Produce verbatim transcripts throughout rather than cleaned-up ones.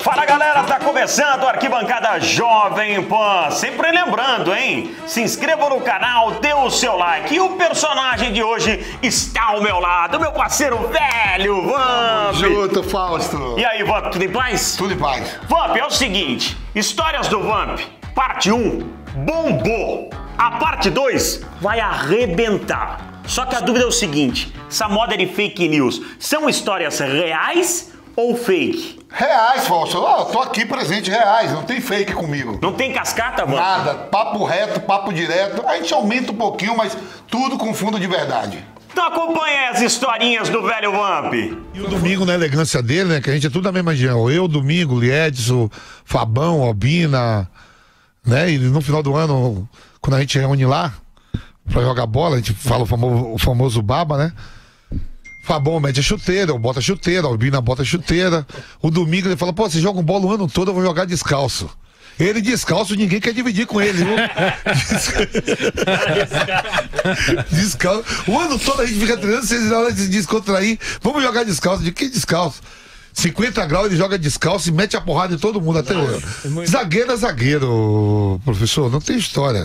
Fala galera, tá começando a Arquibancada Jovem Pan. Sempre lembrando, hein? Se inscreva no canal, dê o seu like. E o personagem de hoje está ao meu lado, meu parceiro velho, Vamp. Junto, Fausto. E aí, Vamp, tudo em paz? Tudo em paz. Vamp, é o seguinte, histórias do Vamp, parte um, bombou. A parte dois vai arrebentar. Só que a dúvida é o seguinte, essa moda de fake news, são histórias reais ou fake? Reais, Fausto. Ó, tô aqui presente, reais. Não tem fake comigo. Não tem cascata, Vamp? Nada. Papo reto, papo direto. A gente aumenta um pouquinho, mas tudo com fundo de verdade. Então acompanha as historinhas do velho Vamp. E o Domingo, na elegância dele, né? Que a gente é tudo da mesma região. Eu, Domingo, Liedson, Fabão, Albina, né? E no final do ano, quando a gente reúne lá pra jogar bola, a gente fala o famoso, o famoso baba, né? Fabão mete a chuteira, eu boto a chuteira, a Albina bota a chuteira. O Domingo ele fala, pô, você joga bola o ano todo, eu vou jogar descalço. Ele descalço, ninguém quer dividir com ele, viu? Descalço. O ano todo a gente fica treinando, vocês na hora de se descontrair, vamos jogar descalço. De que descalço? cinquenta graus, ele joga descalço e mete a porrada em todo mundo até hoje. Zagueiro é zagueiro, professor, não tem história.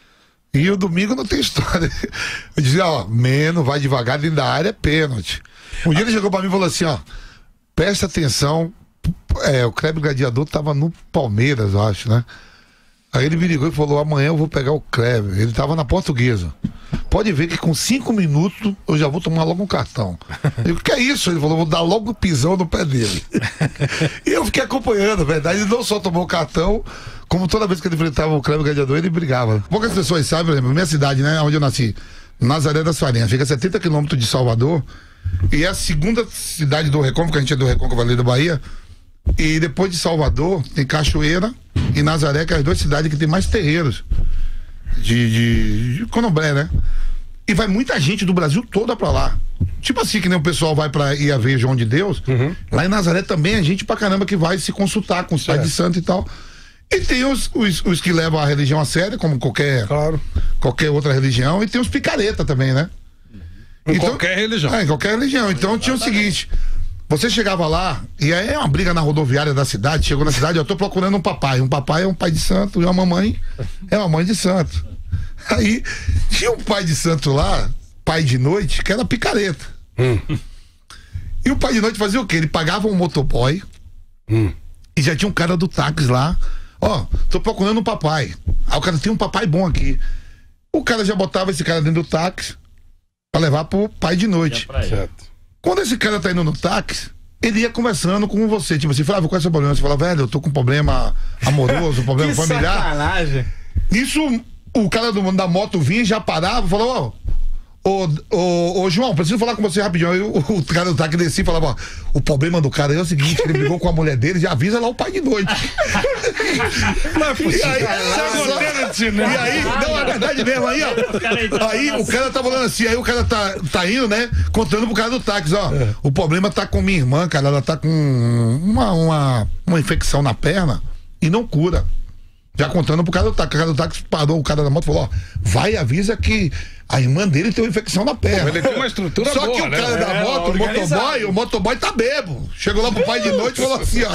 E o Domingo não tem história. Eu dizia, ó, menos, vai devagar dentro da área, é pênalti. Um dia ele chegou pra mim e falou assim, ó, presta atenção, é, o Kleber Gladiador tava no Palmeiras, eu acho, né? Aí ele me ligou e falou, amanhã eu vou pegar o Kleber. Ele tava na Portuguesa. Pode ver que com cinco minutos eu já vou tomar logo um cartão. Eu digo, que é isso? Ele falou, vou dar logo um pisão no pé dele. E eu fiquei acompanhando, a verdade, ele não só tomou o cartão, como toda vez que ele enfrentava o Kleber Gladiador, ele brigava. Poucas pessoas sabem, por exemplo, minha cidade, né, onde eu nasci, Nazaré das Farinhas, fica a setenta quilômetros de Salvador, e é a segunda cidade do Recôncavo, que a gente é do Recôncavo ali da Bahia, e depois de Salvador, tem Cachoeira e Nazaré, que é as duas cidades que tem mais terreiros de, de, de Candomblé, né? E vai muita gente do Brasil toda pra lá. Tipo assim, que nem o pessoal vai pra ir a ver João de Deus, uhum. Lá em Nazaré também é gente pra caramba que vai se consultar com os pais de santo e tal. E tem os, os, os que levam a religião a sério, como qualquer, claro. qualquer outra religião, e tem os picareta também, né? Em então, qualquer religião. É, em qualquer religião. Então tinha o seguinte, você chegava lá, e aí é uma briga na rodoviária da cidade, chegou na cidade, eu tô procurando um papai. Um papai é um pai de santo, e uma mamãe é uma mãe de santo. Aí tinha um pai de santo lá, pai de noite, que era picareta. Hum. E o pai de noite fazia o quê? Ele pagava um motoboy, hum. E já tinha um cara do táxi lá, ó, tô procurando um papai. Aí o cara tem um papai bom aqui. O cara já botava esse cara dentro do táxi pra levar pro pai de noite. Certo. Quando esse cara tá indo no táxi, ele ia conversando com você, tipo assim, Flávio, qual é o seu problema? Você fala, velho, eu tô com um problema amoroso, um problema familiar. Sacanagem. Isso, o cara do, da moto vinha, já parava, falou, ó, ô, ô, ô, João, preciso falar com você rapidinho. Aí o, o cara do táxi descia e falava, ó, o problema do cara é o seguinte, ele brigou com a mulher dele, já avisa lá o pai de noite. Não é possível. E aí, só, e aí, não, é verdade mesmo, aí, ó. Aí o cara tá falando assim, aí o cara tá, tá indo, né, contando pro cara do táxi, ó, é. O problema tá com minha irmã, cara, ela tá com uma, uma, uma infecção na perna e não cura. Já contando pro cara do táxi, o cara do táxi parou, o cara da moto falou, ó, vai e avisa que a irmã dele tem uma infecção na perna. Ele tem uma estrutura Só boa, que o né? cara da é, moto, o motoboy, o motoboy tá bebo. Chegou lá pro pai de noite e falou assim, ó,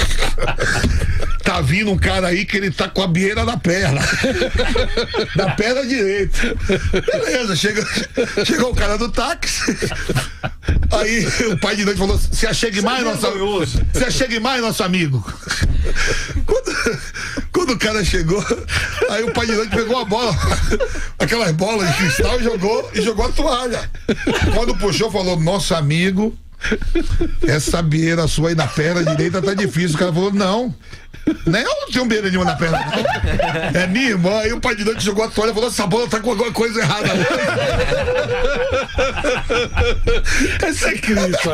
tá vindo um cara aí que ele tá com a bieira na perna. Na perna direita. Beleza, chega, chegou o cara do táxi. Aí o pai de noite falou, se achegue mais, nosso amigo. Se achegue mais, nosso amigo. Quando, quando o cara chegou, aí o pai de noite pegou a bola, aquelas bolas de cristal e jogou, e jogou a toalha. Quando puxou, falou, nosso amigo, essa bieira sua aí na perna direita tá difícil. O cara falou, não, nem eu não tenho beira nenhuma na perna, não. É minha irmã. Aí o pai de noite jogou a toalha e falou, essa bola tá com alguma coisa errada. Esse é Cristo,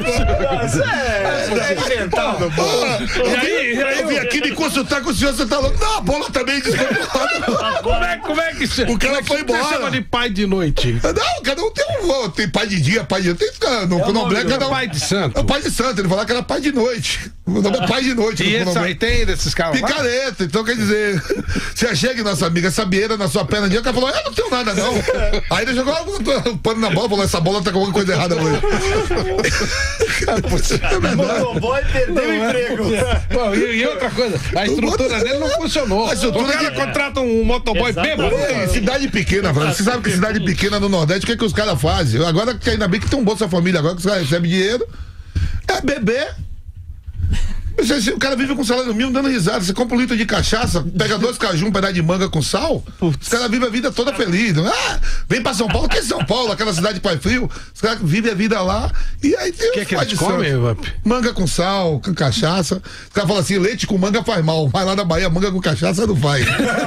é. Eu vim aqui me consultar com o senhor, você tá louco? Não, a bola também descontrolada. Como é, como é que você... O cara foi embora. Você chama de pai de noite? Não, cada um tem um... Tem pai de dia, pai de... Tem, no é Candomblé, cada um... Pai de santo. É o pai de santo, ele falava que era pai de noite. O nome é pai de noite. E esse aí tem desses caras lá? Picareta, então quer dizer... Se achega, nossa amiga, essa bieira na sua perna direita, o cara falou, eu não tenho nada não. Aí ele jogou o pano na bola, falou, essa bola tá com alguma coisa errada hoje. Motoboy perdeu o emprego. Bom, e, e outra coisa, a estrutura dele não funcionou. A estrutura o cara de- contrata um motoboy bêbado. É, cidade pequena, Fran. Você sabe que cidade pequena no Nordeste, o que, é que os caras fazem? Agora que ainda bem que tem um Bolsa Família, agora que os caras recebem dinheiro, é beber. Você- O cara vive com salário mínimo dando risada. Você compra um litro de cachaça, pega dois caju, um pedaço de manga com sal. Os caras vivem a vida toda feliz. Ah, vem pra São Paulo, que é São Paulo, aquela cidade de pai frio. Os caras vivem a vida lá. E aí tem O que é que faz eles de comem, santo. Vamp? Manga com sal, com cachaça. Os caras falam assim: leite com manga faz mal. Mas lá na Bahia, manga com cachaça não faz.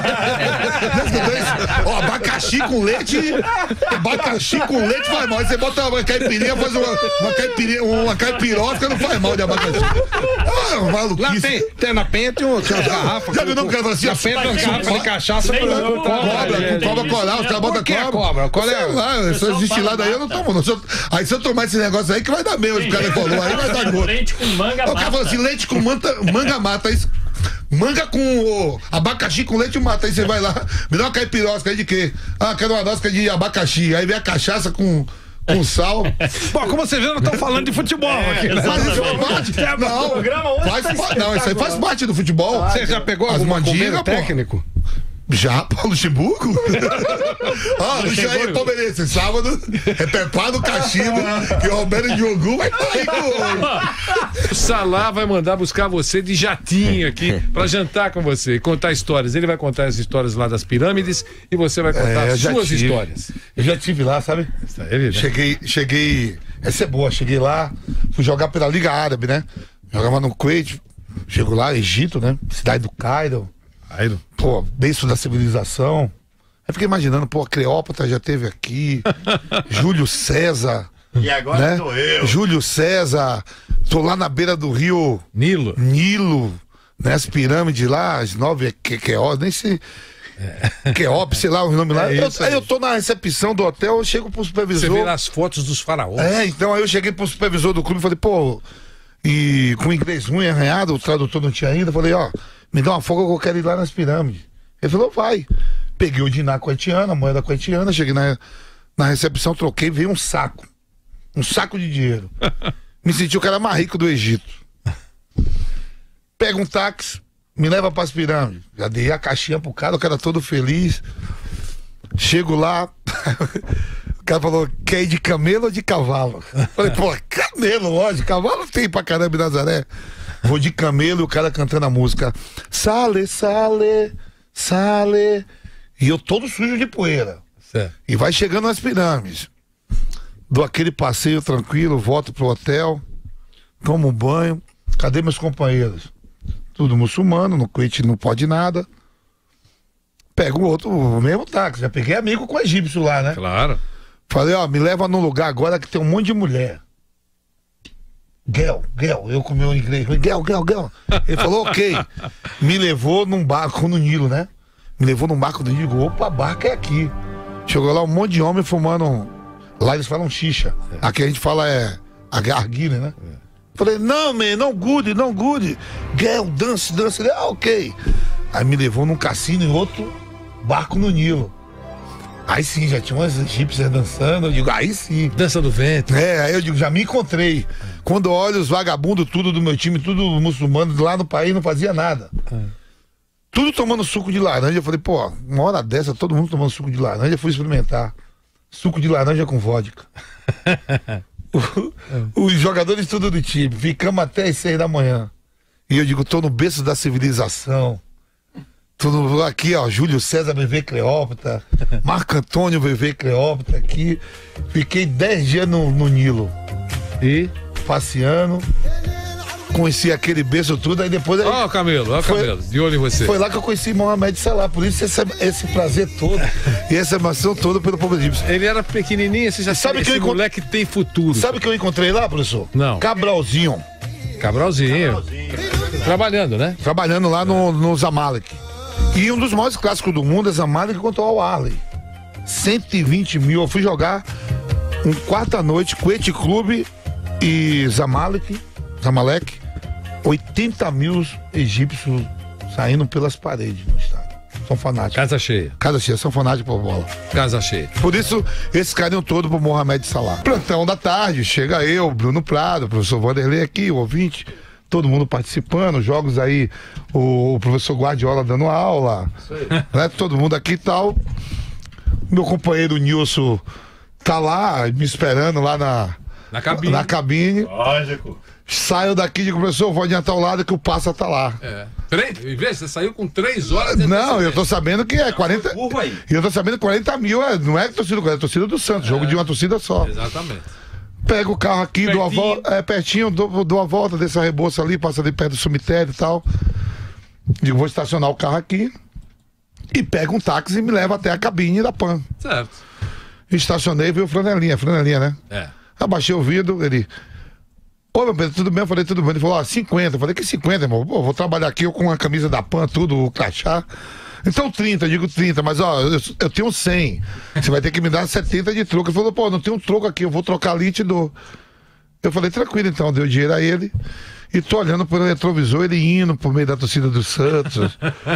Ó, abacaxi com leite. Abacaxi com leite faz mal. Aí você bota uma caipirinha, faz uma, uma caipirinha, uma caipirosca, não faz mal de abacaxi. Ah, maluquice. Lá tem, tem na Penha tem umas garrafas. Já viu não, cara, assim, Na ó, Penha tem umas garrafas de cachaça com Cobra, cobra. com cobra coral, os caras botam Por que cobra. cobra? Qual é? Sei lá, essas destiladas aí eu não tomo, não. Se eu- Aí se eu tomar esse negócio aí, que vai dar mesmo, o cara falou, aí vai dar gosto. Leite com manga O cara falou assim: leite com manta, manga mata. Isso. Manga com o abacaxi com leite mata. Aí você vai lá, me dá uma caipirosca aí de quê? Ah, quero uma dosca de abacaxi. Aí vem a cachaça com, com sal. Bom, como você vê, nós estamos falando de futebol aqui. né? Mas isso faz parte. Não, programa hoje faz tá pa- não, isso aí faz parte do futebol. Você já pegou As alguma mandigas, comida pô. técnico? Já, pô, Luxemburgo? Ah, Luxemburgo aí, palmeirense, sábado, é preparo o cachimbo, que o Roberto jogou, vai sair gol. O Salah vai mandar buscar você de jatinho aqui pra jantar com você e contar histórias. Ele vai contar as histórias lá das pirâmides e você vai contar É, eu as já suas tive. histórias. Eu já estive lá, sabe? Ele, né? Cheguei, cheguei, essa é boa, cheguei lá, fui jogar pela Liga Árabe, né? Jogava no Kuwait, chego lá, Egito, né? Cidade do Cairo. Aí, não. Pô, berço da civilização. Aí fiquei imaginando, pô, a Cleópatra já teve aqui, Júlio César, E agora né? sou eu. Júlio César, tô lá na beira do rio Nilo. Nilo, né? As pirâmides lá, as nove que, Queópis, nem sei. Queópis, sei lá o nome lá. É Eu- isso aí aí. eu tô na recepção do hotel, eu chego pro Você supervisor. vê lá as fotos dos faraós. É, então aí eu cheguei pro supervisor do clube e falei, pô, e com inglês ruim, arranhado, o tradutor não tinha ainda, falei, ó, me dá uma folga que eu quero ir lá nas pirâmides. Ele falou, vai. Peguei o dinar coetiano, a moeda coetiana, cheguei na, na recepção, troquei, veio um saco. Um saco de dinheiro. Me senti o cara mais rico do Egito. Pega um táxi, me leva pras pirâmides. Já dei a caixinha pro cara, o cara todo feliz. Chego lá, o cara falou, quer ir de camelo ou de cavalo? Falei, pô, camelo, lógico, cavalo tem pra caramba em Nazaré. Vou de camelo e o cara cantando a música. Sale, sale, sale. E eu todo sujo de poeira. Certo. E vai chegando nas pirâmides. Dou aquele passeio tranquilo, volto pro hotel, tomo um banho. Cadê meus companheiros? Tudo muçulmano, no Kuwait não pode nada. Pego o outro, o mesmo táxi. Já peguei amigo com egípcio lá, né? Claro. Falei, ó, me leva num lugar agora que tem um monte de mulher. Gel, Gel, eu com meu inglês. Gel, Gel, Gel. Ele falou, ok. Me levou num barco no Nilo, né? Me levou num barco do Nilo. Opa, barco é aqui. Chegou lá um monte de homem fumando. Lá eles falam xixa. Aqui a gente fala é a garguilha, né? Falei, não, man, não good, não good. Gel, dance, dance. Ele, ah, ok. Aí me levou num cassino em outro barco no Nilo. Aí sim, já tinha umas egípcias dançando. Eu digo, aí sim. Dança do vento. É, aí eu digo, já me encontrei. Quando eu olho os vagabundos, tudo do meu time, tudo muçulmano, lá no país não fazia nada. Tudo tomando suco de laranja. Eu falei, pô, uma hora dessa, todo mundo tomando suco de laranja. Eu fui experimentar. Suco de laranja com vodka. O- os jogadores tudo do time. Ficamos até as seis da manhã. E eu digo, tô no berço da civilização. Tudo aqui, ó, Júlio César V V Cleópatra, Marco Antônio V V Cleópatra aqui. Fiquei dez dias no, no Nilo, E. passeando. Conheci aquele berço tudo, aí depois. Aí, Ó, o Camelo, ó, o Foi- Camelo. De olho em você. foi lá que eu conheci Mohamed Salah. Por isso esse, esse prazer todo e essa emoção toda pelo povo egípcio. Ele era pequenininho, você já Sabe sabe que esse eu encont- moleque tem futuro. Sabe o que eu encontrei lá, professor? Não. Cabralzinho, Cabralzinho. Trabalhando, né? trabalhando lá no, no Zamalek. E um dos maiores clássicos do mundo é Zamalek contra o Al-Ahly. cento e vinte mil. Eu fui jogar um quarta-noite, Kuwait Clube e Zamalek, Zamalek. oitenta mil egípcios saindo pelas paredes no estádio. São fanáticos. Casa cheia. Casa cheia, são fanáticos por bola. Casa cheia. Por isso, esse carinho todo pro Mohamed Salah. Plantão da tarde, chega eu, Bruno Prado, o professor Vanderlei aqui, o ouvinte, todo mundo participando, jogos aí, o, o professor Guardiola dando aula, né, todo mundo aqui e tal. Meu companheiro Nilson tá lá, me esperando lá na, Na cabine. na cabine. Lógico. Saio daqui e digo, professor, vou adiantar o lado que o Passa tá lá. É. Três, veja, você saiu com três horas de Não, eu tô sabendo que é quarenta. Curva aí. E eu tô sabendo que quarenta mil é, não é torcida do é torcida do Santos, jogo de uma torcida só. Exatamente. Pego o carro aqui, dou a Pertinho. volta, é pertinho, dou, dou a volta dessa rebolsa ali, passa ali perto do cemitério e tal. Digo, vou estacionar o carro aqui e pego um táxi e me leva até a cabine da Pan. Certo. Estacionei, veio o flanelinha, flanelinha, né? É. Abaixei o vidro, ele. Ô, meu Pedro, tudo bem? Eu falei, tudo bem. Ele falou, ó, cinquenta. Eu falei, que cinquenta, irmão? Pô, vou trabalhar aqui eu com a camisa da Pan, tudo, o crachá. Então trinta, eu digo trinta, mas ó, eu, eu tenho cem. Você vai ter que me dar setenta de troco. Ele falou, pô, não tem um troco aqui, eu vou trocar ali e te dou. Eu falei, tranquilo então, deu dinheiro a ele. E tô olhando pelo retrovisor, ele indo por meio da torcida do Santos.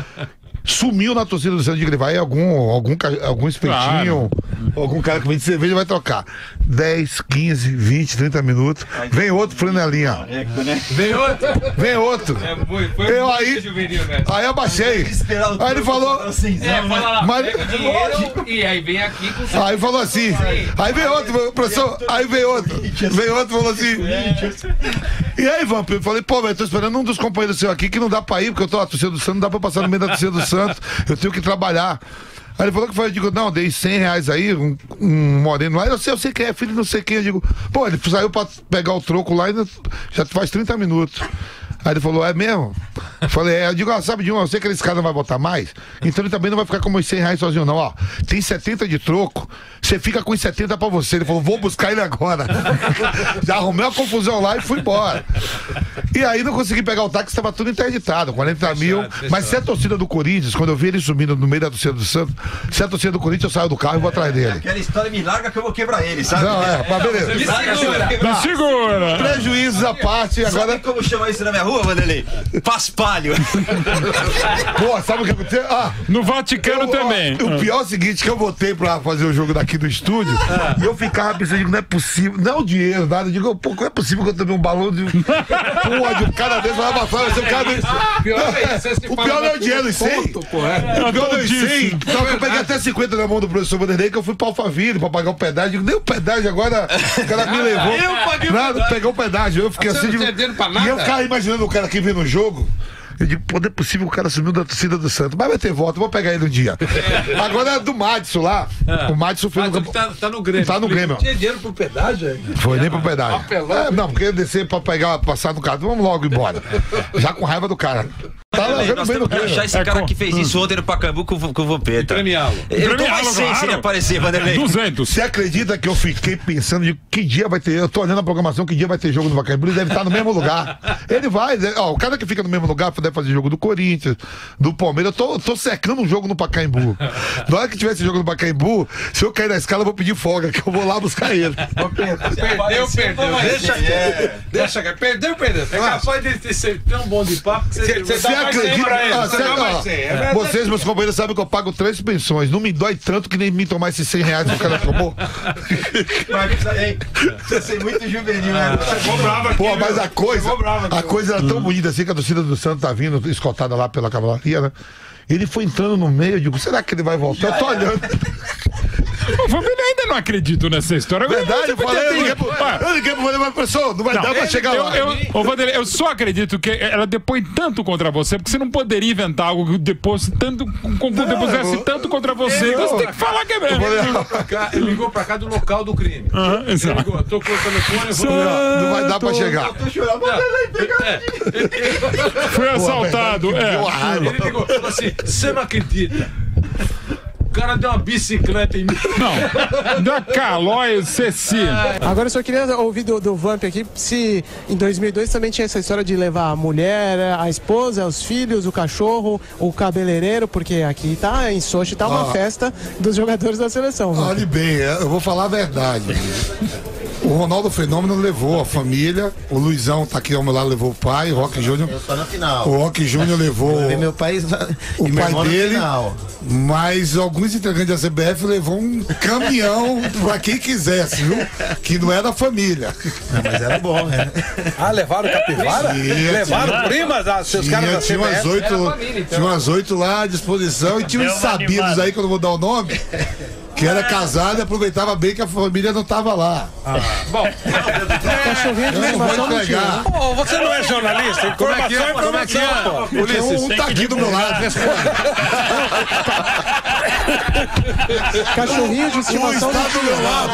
Sumiu na torcida do Santos, digo, ele vai algum, algum, ca- algum espetinho, algum cara que vende cerveja vai trocar. dez, quinze, vinte, trinta minutos. Vem outro flanelinha. Vem outro. Vem outro. Foi, foi Eu muito aí- juvenil, né? Aí eu baixei. Aí ele falou. É, fala lá, Mas- pega o dinheiro e aí vem aqui com Aí falou assim. Aí veio outro, professor. Aí veio outro. Veio outro e falou assim. E aí, Vamp, eu falei, pô, velho, eu tô esperando um dos companheiros seus aqui que não dá pra ir, porque eu tô na torcida do Santos, não dá pra passar no meio da torcida do Santos. Eu tenho que trabalhar. Aí ele falou que foi, eu digo, não, dei cem reais aí, um, um moreno lá, eu sei, eu sei quem é, filho de não sei quem, eu digo, pô, ele saiu pra pegar o troco lá e não- já faz trinta minutos. Aí ele falou, é mesmo? Eu falei, é, eu digo, ah, sabe de um, eu sei que esse cara não vai botar mais, então ele também não vai ficar com os cem reais sozinho não, ó, tem setenta de troco, você fica com os setenta pra você. Ele falou, vou buscar ele agora. Já arrumei uma confusão lá e fui embora. E aí não consegui pegar o táxi, estava tudo interditado, quarenta mil, mas se é a torcida do Corinthians, quando eu vi ele subindo no meio da torcida do Santos, se é a torcida do Corinthians, eu saio do carro e vou atrás dele. Aquela história me larga que eu vou quebrar ele, sabe? Não, é, mas beleza. Me segura. Me segura. Prejuízos à parte, agora... Sabe como chama isso na minha rua, Vanderlei? Paspalho. Pô, sabe o que aconteceu? Ah, No Vaticano eu- também. O pior é o seguinte, que eu voltei pra fazer o jogo daqui do estúdio e eu ficava pensando, digo, não é possível, não é o dinheiro, nada, eu digo, pô, não é possível que eu tomei um balão de... Pô, de um cara desse, vai pra fora, vai ser um cara desse... Pior é isso, esse O pior não é o dinheiro, os cem. O pior não é os cem. Então eu peguei até cinquenta na mão do professor Vanderlei, que eu fui pra Alphaville pra pagar o pedágio. Digo, nem o pedágio agora, o cara me levou. Eu paguei o Nada, pedágio. pegou o pedágio. Eu fiquei Você assim, não digo, tinha dinheiro pra e eu nada? ficava imaginando o cara que vem no jogo. Eu digo, pô, não é possível que o cara sumiu da torcida do Santos. Mas vai ter volta, eu vou pegar ele um dia. Agora é do Madison lá. O Madison foi Mas no ele tá, tá no Grêmio. Tá no Grêmio. Tinha dinheiro pro pedágio aí? Foi nem pro pedágio. Apelão. É, não, porque eu descer pra pegar, passar no carro. Vamos logo embora. Já com raiva do cara. Tá largando Nós bem no temos que Grêmio. achar esse É cara com- que fez isso ontem no Pacaembu com, o- com o Vampeta. Premiá-lo. Eu dou Premiá-lo, mais cem se ele claro. aparecer, Vanderlei. duzentos. Você acredita que eu fiquei pensando de que dia vai ter? Eu tô olhando a programação, que dia vai ter jogo no Pacaembu, ele deve estar no mesmo lugar. Ele vai, né? Ó, o cara que fica no mesmo lugar deve fazer jogo do Corinthians, do Palmeiras. Eu tô, tô secando um jogo no Pacaembu. Na hora que tiver esse jogo no Pacaembu, se eu cair na escala, eu vou pedir folga, que eu vou lá buscar ele. Perdeu, perdeu. Deixa quieto. Deixa quieto. Perdeu, perdeu. É capaz de ter ser tão bom de papo que você, Você Você dá mais cem acredita? pra ele. Ah, Você cê- dá mais ó, cem. É verdade. vocês, meus companheiros, sabem que eu pago três pensões. Não me dói tanto que nem me tomar esses cem reais que o cara tomou. Você ser muito juvenil, né? Pô, mas a coisa, a coisa era tão bonita assim que a torcida do Santos tá vindo, escoltada lá pela cavalaria, né? Ele foi entrando no meio, eu digo, será que ele vai voltar? Eu tô olhando. Ô, Fábio, eu ainda não acredito nessa história. Verdade, eu Você falei, podia eu ter- liguei pro, Ah, eu liguei pro Vanderlei, mas professor, não vai dar pra chegar eu, lá. eu, ô, Vanderlei, eu só acredito que ela depõe tanto contra você, porque você não poderia inventar algo que depois tanto, com- depusesse eu- tanto contra você. Então você tem que falar que é mesmo. falei, Ele ligou pra cá, ele ligou pra cá do local do crime. Aham, Ele exato. ligou, tocou o telefone e falou: Não vai dar pra chegar. Foi assaltado. É. Deu uma raiva. Ele ligou, falou assim: você não acredita? O cara deu uma bicicleta em mim. Não, da Calói Cecília. Agora eu só queria ouvir do, do Vamp aqui se em dois mil e dois também tinha essa história de levar a mulher, a esposa, os filhos, o cachorro, o cabeleireiro, porque aqui tá em Sochi tá uma Ó. festa dos jogadores da seleção. Vamp. Olhe bem, eu vou falar a verdade. O Ronaldo Fenômeno levou a família, o Luizão tá aqui ao meu lado, levou o pai, o Roque Júnior. Eu só na final. O Roque Júnior levou Eu vi meu pai o e meu pai irmão na dele, final. mas alguns integrantes da C B F levou um caminhão pra quem quisesse, viu? Que não era família. Não, mas era bom, né? Ah, levaram capivara? Tinha, levaram tinha. primas, ah, seus caras da Tinha C B umas F? oito, família, então. tinha umas oito lá à disposição e tinha uns Deu uma sabidos animada. aí, que eu não vou dar o nome, que era casado e aproveitava bem que a família não tava lá. Bom, Cachorrinho de Eu não vou estimação não tinha, entregar. né? Pô, você não é jornalista? Informação é informação, pô. Tem um, um tá aqui do meu lado, responde. Cachorrinho de Um estimação está não do meu lado.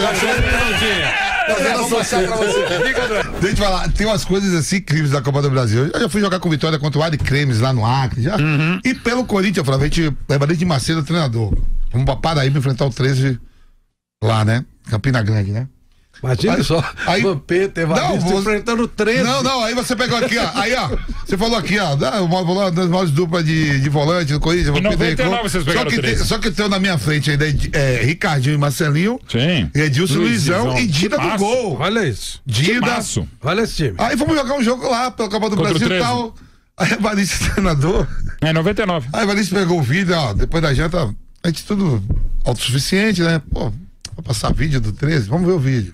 Vou mostrar pra você. Fica tranquilo. Deixa eu te falar, tem umas coisas assim incríveis da Copa do Brasil. Eu já fui jogar com Vitória contra o Ari Cremes lá no Acre, já. E pelo Corinthians, Flávio, a gente leva de Macedo, treinador. Vamos pra Paraíba enfrentar o treze lá, né? Campina Grande, né? Imagina Aí- só, aí- Vampeta, Não, Evaristo você- enfrentando treze. Não, não, aí você pegou aqui, ó. Aí, ó. Você falou aqui, ó. da- Uma uma das maiores duplas de, de volante do Corinthians. Em Vampeta e noventa e nove Clô. vocês só pegaram que, treze. tem, só que tem na minha frente ainda é, Ricardinho e Marcelinho. sim. Edilson, Luizão. Luizão e Dida do Massa. gol. Olha isso. Dida. Maço. Olha esse time. Aí fomos jogar um jogo lá pela Copa do Contra o Brasil e treze. tal. Aí Evaristo, treinador. É noventa e nove. Aí Evaristo pegou o vídeo, ó. Depois da janta, a gente tudo autossuficiente, né? Pô, vou passar vídeo do treze, vamos ver o vídeo.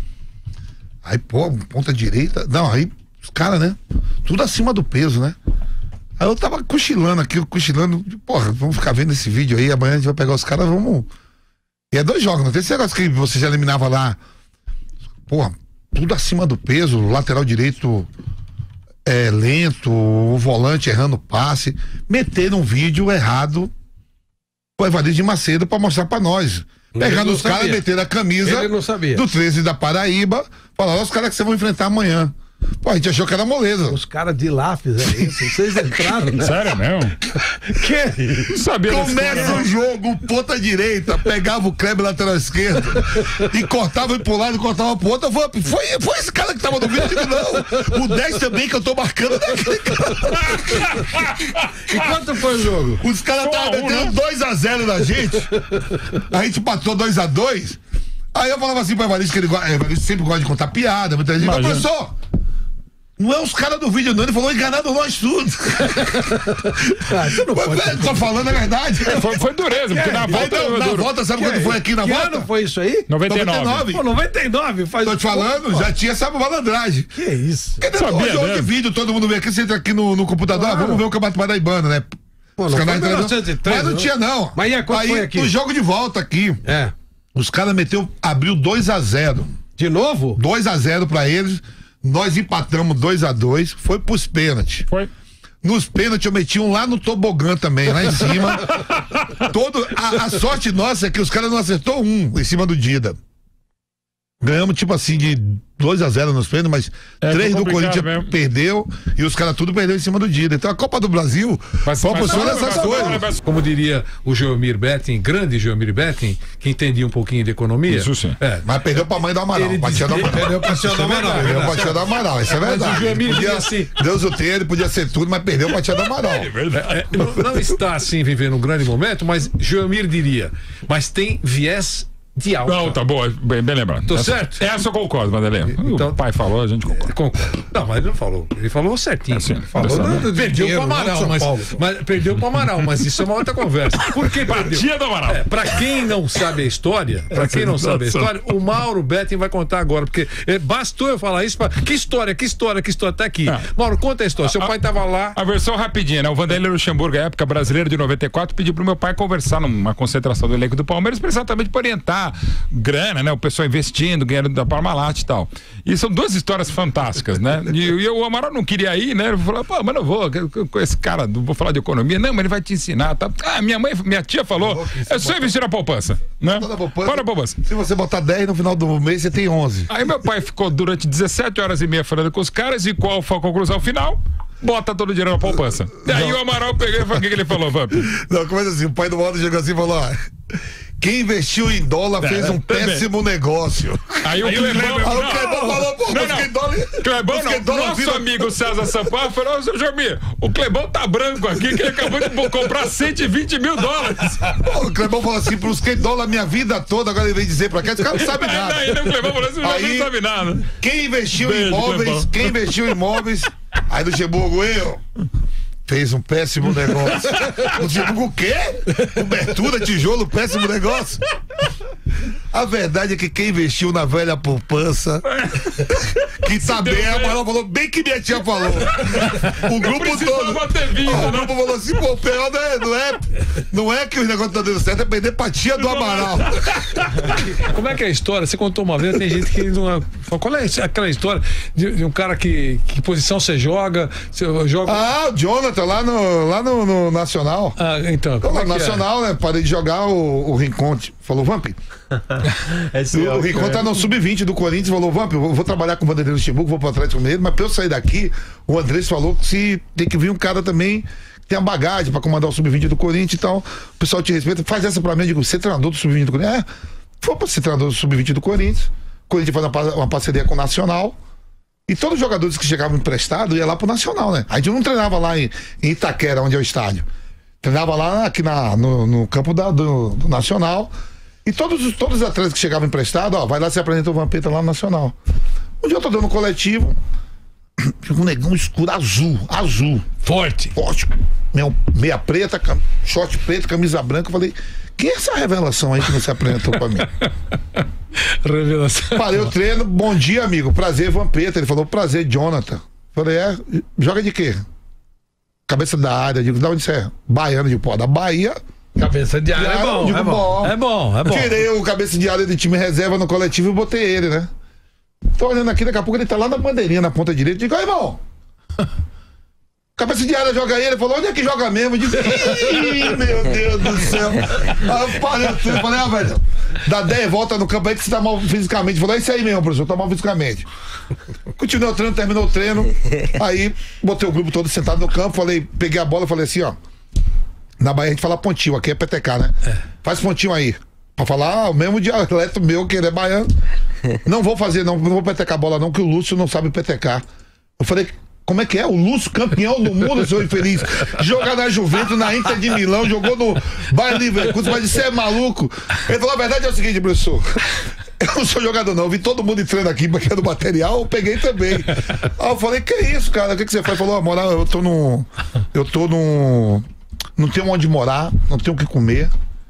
Aí, pô, ponta direita. Não, aí os caras, né? Tudo acima do peso, né? Aí eu tava cochilando aqui, cochilando. Porra, vamos ficar vendo esse vídeo aí. Amanhã a gente vai pegar os caras, vamos. E é dois jogos, não tem esse negócio que você já eliminava lá. Porra, tudo acima do peso, o lateral direito é lento, o volante errando passe. Meteram um vídeo errado pro Evaristo de Macedo pra mostrar pra nós. Ele Pegando não os caras, sabia. meteram a camisa Ele não sabia. do treze da Paraíba, falaram, os caras que vocês vão enfrentar amanhã. Pô, a gente achou que era moleza. Os caras de lá fizeram isso. Vocês entraram, né? Sério mesmo? Que? Não sabia desse cara, Começa não. o jogo, ponta direita, pegava o Kleber lateral esquerdo e cortava pro lado e cortava pro outro. Eu falei, foi, foi esse cara que tava no vídeo? Eu digo, não. O dez também que eu tô marcando daquele cara. E quanto foi o jogo? Os caras estavam um, metendo né? dois a zero na gente. A gente empatou dois a dois. Aí eu falava assim pro Evaristo, que ele, go- Evaristo sempre gosta de contar piada. Muita gente, Imagina. professor, não é os caras do vídeo, não. Ele falou, enganaram nós tudo. Ah, você não pode. Mas, tô falando a verdade. Foi, foi dureza, porque na Aí, volta. não, eu na duro. volta, sabe quando foi aqui na Que volta? ano foi isso aí? noventa e nove. Pô, noventa e nove, faz. Tô te falando, já tinha essa malandragem. Que isso? Porque Sabia, hoje, hoje né? vídeo, todo mundo vem aqui, você entra aqui no, no computador, ah, vamos ver o Campeonato Paraibano, né? Pô, Os não canais foi de mil televisão. novecentos e treze, Mas não não? tinha, não. Mas e aí, quanto Aí, foi aqui? o jogo de volta aqui, É. os caras meteu, abriu dois a zero. De novo? dois a zero pra eles. Nós empatamos dois a dois. Foi pros pênaltis. Foi. Nos pênaltis eu meti um lá no tobogã também, lá em cima. Todo, a, a sorte nossa é que os caras não acertou um em cima do Dida. Ganhamos tipo assim de dois a zero nos pênaltis, mas É, três foi do complicado Corinthians mesmo. perdeu e os caras tudo perdeu em cima do Dida. Então a Copa do Brasil Mas- só mas- funciona mas- essas mas- coisas. mas- Como diria o Geomir Betting, grande Geomir Betting, que entendia um pouquinho de economia. Isso sim. É. Mas perdeu pra mãe do Amaral. Ele Pra tia do dizia- Amaral. Perdeu pra tia do Amaral. Perdeu pra tia do Amaral, isso é Mas verdade. o Geomir Podia- dizia assim- Deus o tenha, ele podia ser tudo, mas perdeu pra tia do Amaral. É, não, não está assim vivendo um grande momento, mas Geomir diria, mas tem viés de alta. Não, tá boa, bem, bem lembrado. Tô essa, certo? Essa eu concordo, Vanderlei. Então- O pai falou, a gente concorda. Concordo. Não, mas ele não falou. Ele falou certinho. É, sim, Ele falou, dessa não, vez. perdeu Dinheiro, pro não Amaral, São mas, Paulo. mas perdeu pro Amaral, mas isso é uma outra conversa. Por que perdeu? Tia do Amaral. É, pra quem não sabe a história, pra quem não sabe a história, o Mauro Betting vai contar agora, porque é, bastou eu falar isso pra... Que história, que história, que história, tá aqui. Ah. Mauro, conta a história. Seu pai tava lá... A versão rapidinha, né? O Vanderlei Luxemburgo, época brasileira de noventa e quatro, pediu pro meu pai conversar numa concentração do elenco do Palmeiras, exatamente para orientar grana, né? O pessoal investindo, ganhando da Parmalat e tal. E são duas histórias fantásticas, né? E, e o Amaral não queria ir, né? Ele falou, pô, mas não vou, com esse cara, não vou falar de economia. Não, mas ele vai te ensinar, tá? Ah, minha mãe, minha tia falou, é só investir na poupança, né? Toda poupança. Para a poupança. Se você botar dez no final do mês, você tem onze. Aí meu pai ficou durante dezessete horas e meia falando com os caras e qual foi a conclusão final? Bota todo o dinheiro na poupança. E aí o Amaral pegou e falou, o que, que ele falou, Vamp? Não, começa assim, o pai do Waldo chegou assim e falou, ó, quem investiu em dólar fez um também. péssimo negócio. Aí o Clebão... Aí o Clebão falou, pô, Pô, Não, mas não. quem dólar- Clebão mas não. quem dólar Nosso vira- amigo César Sampaio falou: seu Jomir, o Clebão tá branco aqui, que ele acabou de comprar cento e vinte mil dólares. Pô, o Clebão falou assim, pros que dólar minha vida toda, agora ele vem dizer pra cá, esse cara não sabe nada. Aí, aí, o Clebão falou assim: Aí, não sabe nada. Quem investiu Beijo, em imóveis, Clebão. quem investiu em imóveis, aí do Luxemburgo, eu. Fez um péssimo negócio. O Luxemburgo o quê? Cobertura, tijolo, péssimo negócio. A verdade é que quem investiu na velha poupança, que tá bem, a Manuela falou bem que minha tia falou. O grupo todo. Ter vindo, O né? grupo falou assim, pô, o pior não é, não é, não é que os negócios estão dando certo, é perder pra tia do Amaral. Como é que é a história? Você contou uma vez, tem gente que não. é- Fala, qual é aquela história de, de um cara que. Que posição você joga? Você joga. Ah, o Jonathan lá no, lá no, no Nacional. Ah, então. Então, Como é lá no que é? Nacional, né? Parei de jogar o, o Rincon. Falou, Vamp. O, o Rincon tá no sub vinte do Corinthians. Falou, Vamp, eu vou, vou trabalhar com o Vanderlei Luxemburgo, vou pro Atlético Mineiro, mas pra eu sair daqui, o Andrés falou que se tem que vir um cara também que tem a bagagem pra comandar o sub vinte do Corinthians e tal. O pessoal te respeita. Faz essa pra mim. Eu digo, você é treinador do sub vinte do Corinthians? É, foi pra ser treinador do sub vinte do Corinthians. O Corinthians faz uma, pa- uma parceria com o Nacional. E todos os jogadores que chegavam emprestados iam lá pro Nacional, né? A gente não treinava lá em, em Itaquera, onde é o estádio. Treinava lá aqui na, no, no campo da, do, do Nacional. E todos, os- todos os atletas que chegavam emprestados, ó, vai lá se apresentar o Vampeta lá no Nacional. Um dia eu tô dando coletivo, fica um negão escuro, azul, azul. Forte. Forte. Meu, meia preta, cam- short preto, camisa branca. Eu falei, quem é essa revelação aí que não se apresentou pra mim? Revelação. Parei o treino, bom dia, amigo. Prazer, Vampeta. Ele falou, prazer, Jonathan. Falei, é, joga de quê? Cabeça da área. Eu digo, da onde você é? Baiano de pó. Da Bahia. Cabeça de área é Diário, bom, digo, é bom. É bom, é bom. Tirei o cabeça de área do time reserva no coletivo e botei ele, né? Tô olhando aqui, daqui a pouco ele tá lá na bandeirinha, na ponta direita. Digo, ó, irmão. Cabeça de área joga ele. Ele falou, onde é que joga mesmo? Eu digo, ih, meu Deus do céu. Aí eu parei o treino, falei, ah, velho, dá dez voltas no campo aí que você tá mal fisicamente. Ele falou, é isso aí mesmo, professor, tá mal fisicamente. Continuei o treino, terminou o treino. Aí botei o grupo todo sentado no campo, falei, peguei a bola e falei assim, ó. Na Bahia a gente fala pontinho, aqui é P T K, né? É. Faz pontinho aí. Pra falar, ah, o mesmo dialeto meu, que ele é baiano. Não vou fazer, não, não vou P T K a bola, não, que o Lúcio não sabe P T K. Eu falei, como é que é? O Lúcio, campeão do mundo, seu infeliz. Jogar na Juventus, na Inter de Milão, jogou no Bayern Leverkusen, mas você é maluco. Ele falou, a verdade é o seguinte, professor. Eu não sou jogador, não. Eu vi todo mundo entrando aqui, porque do material, eu peguei também. Aí eu falei, que isso, cara? O que, que você faz? Ele falou, moral, eu tô num. Eu tô num. Não tenho onde morar, não tenho o que comer.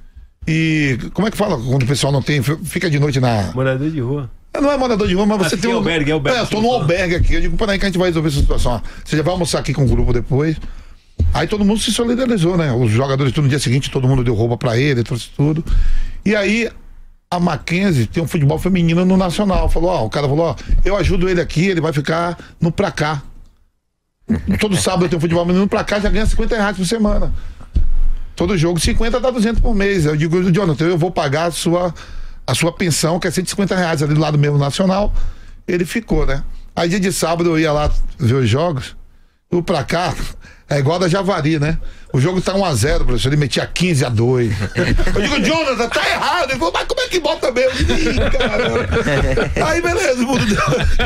E como é que fala quando o pessoal não tem? Fica de noite na. Morador de rua. Não é morador de rua, mas você Aqui tem é um. albergue, é albergue. É, eu tô num albergue aqui. Eu digo, peraí que a gente vai resolver essa situação. Você já vai almoçar aqui com o grupo depois. Aí todo mundo se solidarizou, né? Os jogadores, tudo no dia seguinte, todo mundo deu roupa pra ele, trouxe tudo. E aí, a Mackenzie tem um futebol feminino no Nacional. Falou, ó, o cara falou, ó, eu ajudo ele aqui, ele vai ficar no pra cá. Todo sábado tem um futebol feminino pra cá, já ganha cinquenta reais por semana. Todo jogo, cinquenta dá duzentos por mês. Eu digo, Jonathan, eu vou pagar a sua, a sua pensão, que é cento e cinquenta reais ali do lado mesmo Nacional. Ele ficou, né? Aí dia de sábado eu ia lá ver os jogos. O pra cá é igual da Javari, né? O jogo tá um a zero, professor. Ele metia quinze a dois. Eu digo, Jonathan, tá errado. Ele falou, mas como é que bota mesmo? Eu digo, ih, caramba. Aí beleza, o mundo deu.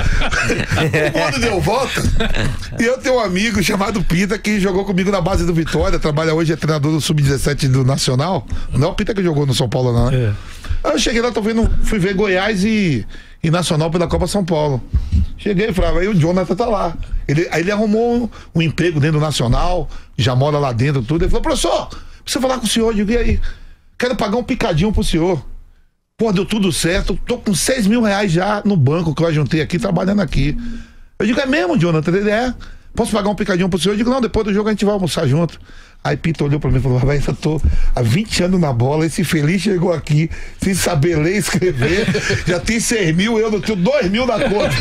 O mundo deu volta. E eu tenho um amigo chamado Pita que jogou comigo na base do Vitória. Trabalha hoje, é treinador do sub dezessete do Nacional. Não é o Pita que jogou no São Paulo, não, né? É. Aí eu cheguei lá, tô vendo, fui ver Goiás e, e Nacional pela Copa São Paulo. Cheguei e falei, aí o Jonathan tá lá. Ele, aí ele arrumou um, um emprego dentro do Nacional, já mora lá dentro, tudo. Ele falou, professor, precisa falar com o senhor. Eu digo, e aí? Quero pagar um picadinho pro senhor. Pô, deu tudo certo. Tô com seis mil reais já no banco que eu juntei aqui, trabalhando aqui. Eu digo, é mesmo, Jonathan? Ele é. Posso pagar um picadinho pro senhor? Eu digo, não, depois do jogo a gente vai almoçar junto. Aí Pita olhou pra mim e falou, vai, eu tô há vinte anos na bola, esse feliz chegou aqui sem saber ler e escrever, já tem seis mil, eu não tenho dois mil na conta.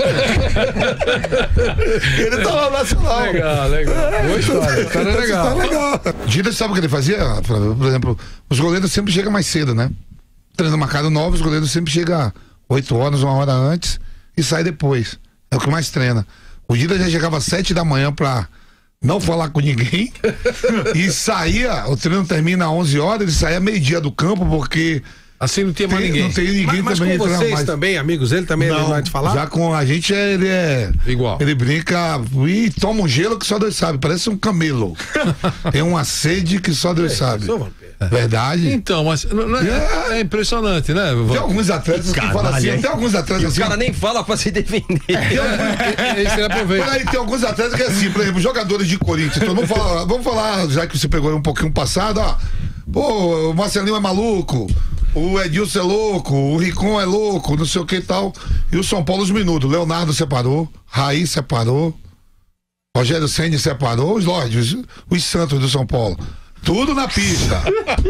Ele tá lá no Nacional. Legal, legal. Boa história, cara, é legal. Tá legal. Gida, sabe o que ele fazia? Por exemplo, os goleiros sempre chegam mais cedo, né? Treino marcado novo, os goleiros sempre chegam oito horas, uma hora antes e sai depois. É o que mais treina. O Gida já chegava às sete da manhã pra não falar com ninguém e saía, o treino termina às onze horas, ele saía meio-dia do campo porque Assim não tinha mais Tem- ninguém. não tem ninguém Mas, mas também com entrando vocês mais. também, amigos dele também, ele Não, vai te falar? já com a gente é- ele é Igual. ele brinca e toma um gelo que só Deus sabe, parece um camelo. Tem uma sede que só Deus sabe. sou vampiro. Verdade. Então, mas não- não é, é impressionante, né? Tem alguns atletas que falam assim, tem alguns atletas E o assim. cara nem fala pra se defender. Esse ele aproveita. Por aí tem alguns atletas que é assim, por exemplo, jogadores de Corinthians. Todo mundo fala, vamos falar, já que você pegou um pouquinho passado, ó. Pô, o Marcelinho é maluco, o Edilson é louco, o Ricon é louco, não sei o que e tal. E o São Paulo os minutos. Leonardo separou, Raí separou, Rogério Ceni separou, os Lordes, os, os Santos do São Paulo. Tudo na pista.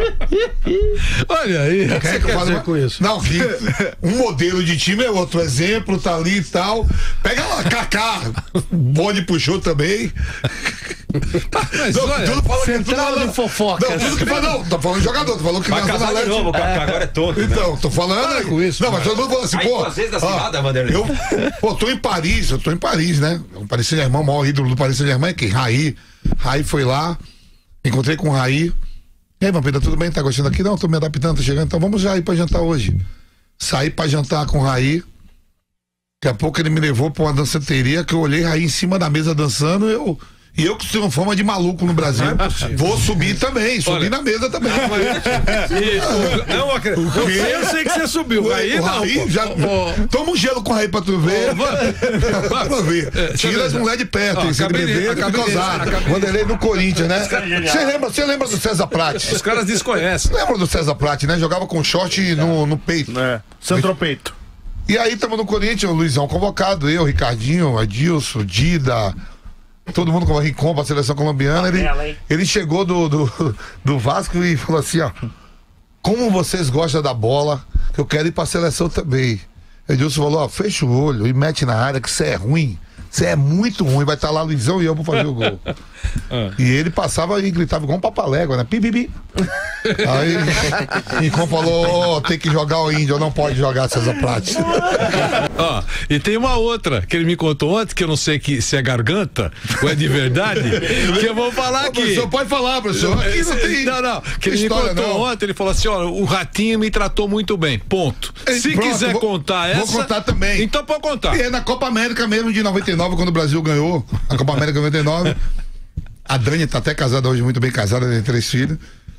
Olha aí. Quer você que eu quer fale dizer uma- com isso? Não, que um modelo de time é outro. Exemplo, tá ali e tal. Pega lá, Kaká. O Bode puxou também. Mas Não, olha, tudo fala que central tudo de fofocas. Não, tudo que fala, não, tá falando de jogador, tô falando que Vai na Zona casar de Leste- novo, o Kaká agora é tonto. né? Então, tô falando com isso. Não, mas todo mundo falou assim, Aí, pô. às vezes dá ó, cilada, Vanderlei. eu, pô, tô em Paris, eu tô em Paris, né? O Paris Saint-Germain, o maior ídolo do Paris Saint-Germain é quem? Raí. Raí foi lá, encontrei com o Raí. E aí, Vampeta, tudo bem? Tá gostando aqui? Não, tô me adaptando, tô chegando. Então vamos já ir pra jantar hoje. Saí pra jantar com o Raí. Daqui a pouco ele me levou pra uma danceteria que eu olhei Raí em cima da mesa dançando. Eu, e eu que tenho fama de maluco no Brasil. Vou subir também, subir Olha, na mesa também. Não, acredito. Você, eu sei que você subiu. Aí o não, Raí pô. já. Toma um gelo com o Raí pra tu ver. Pra ver. Tira as mulheres de perto, Ó, hein? Se ele acabei de- beber, acabei fica de- ousado. acabei- Vanderlei no Corinthians, né? Você lembra, você lembra do César Pratt? Os caras desconhecem. Lembra do César Pratt, né? Jogava com short no, no peito. É, Santropeito. E aí estamos no Corinthians, o Luizão convocado, eu, Ricardinho, Adilson, Dida, todo mundo com o Rincon pra seleção colombiana. Ele, Tabela, hein? ele chegou do, do, do Vasco e falou assim, ó, como vocês gostam da bola, que eu quero ir pra seleção também. Edilson falou, ó, fecha o olho e mete na área que você é ruim. Você é muito ruim, vai estar lá Luizão e eu vou fazer o gol. E ele passava e gritava igual um papalégua, né? Pi, pi, pi. Aí Rincon falou, ó, tem que jogar o índio, não pode jogar César Pratt. Ó, e tem uma outra que ele me contou ontem, que eu não sei que, se é garganta ou é de verdade, que eu vou falar Ô, aqui. professor, pode falar, professor. Aqui não tem Não, não, que ele me história, contou não. ontem, ele falou assim, ó, o Ratinho me tratou muito bem, ponto. Ei, Se pronto, quiser vou- contar essa... vou contar também. Então pode contar. E é na Copa América mesmo de noventa e nove, quando o Brasil ganhou a Copa América de noventa e nove. A Dani tá até casada hoje, muito bem casada, tem três filhos.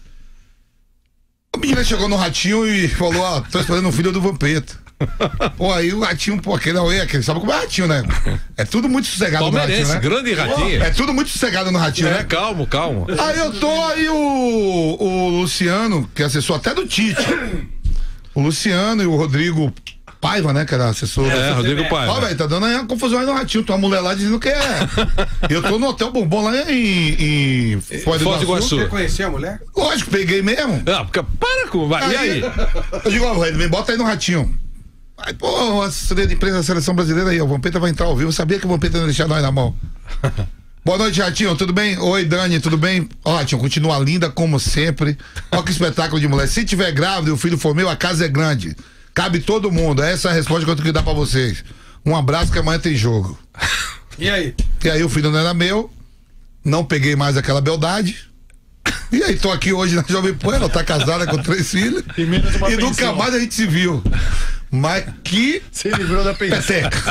A menina chegou no Ratinho e falou, ó, tô esperando um filho do Vampeta. Pô, aí o Ratinho, pô, aquele é aquele, sabe como é Ratinho, né? É tudo muito sossegado no Palmeirense, Ratinho, né? grande Ratinho. É tudo muito sossegado no Ratinho, É, né? calmo, calmo. Aí eu tô, aí o, o Luciano, que é assessor até do Tite. O Luciano e o Rodrigo Paiva, né? Que era assessor. É, Rodrigo Paiva. Ó, velho, tá dando aí uma confusão aí no Ratinho. Tem uma mulher lá dizendo que é. Eu tô no Hotel Bombom lá em, em Foz do Foz do Iguaçu. Iguaçu. Você conhecia a mulher? Lógico, peguei mesmo. Não, porque para com... vai, E aí? Eu digo, ó, velho, me bota aí no Ratinho. Aí, pô, assessoria de imprensa da seleção brasileira aí, ó, o Vampeta vai entrar ao vivo. Eu sabia que o Vampeta não ia deixar nós na mão. Boa noite, Ratinho, tudo bem? Oi, Dani, tudo bem? Ó, Ratinho, continua linda como sempre. Ó, que espetáculo de mulher. Se tiver grávida e o filho for meu, a casa é grande. Cabe todo mundo. Essa é a resposta que eu tenho que dar pra vocês. Um abraço que amanhã tem jogo. E aí? E aí o filho não era meu, não peguei mais aquela beldade. E aí tô aqui hoje na Jovem Pan, ela tá casada com três filhos. E menos uma E nunca pensão. mais a gente se viu. Mas que Se livrou da pensão. peteca.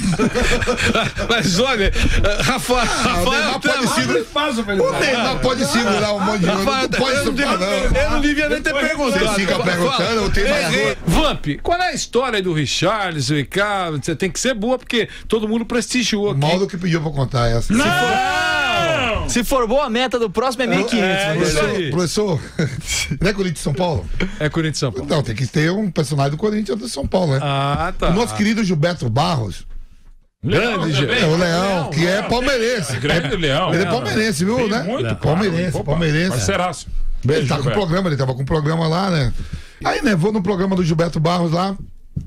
Mas olha, eh, Rafa, Ah, o Rafael, Neymar pode até- segurar. O Neymar pode segurar um monte de jogo. Rafael, Não pode eu, não superar, devia, não. eu não devia nem ter perguntado. Você fica perguntando, eu tenho mais Errei. Vamp, qual é a história do Richarlison e cá? Você tem que ser boa, porque todo mundo prestigiou O aqui. Maldo que pediu pra contar essa. Não! Se for boa, a meta do próximo é mil e quinhentos. É, isso aí. Professor, não é Corinthians de São Paulo? É Corinthians e São Paulo. Não, tem que ter um personagem do Corinthians de São Paulo, né? Ah, tá. O nosso querido Gilberto Barros, Grande, gente. é o Leão, que é palmeirense. Grande Leão. Ele é palmeirense, viu, né? Muito, palmeirense, palmeirense. Parceiraço. Ele tá com Gilberto. programa, ele tava com programa lá, né? Aí, né, vou no programa do Gilberto Barros lá.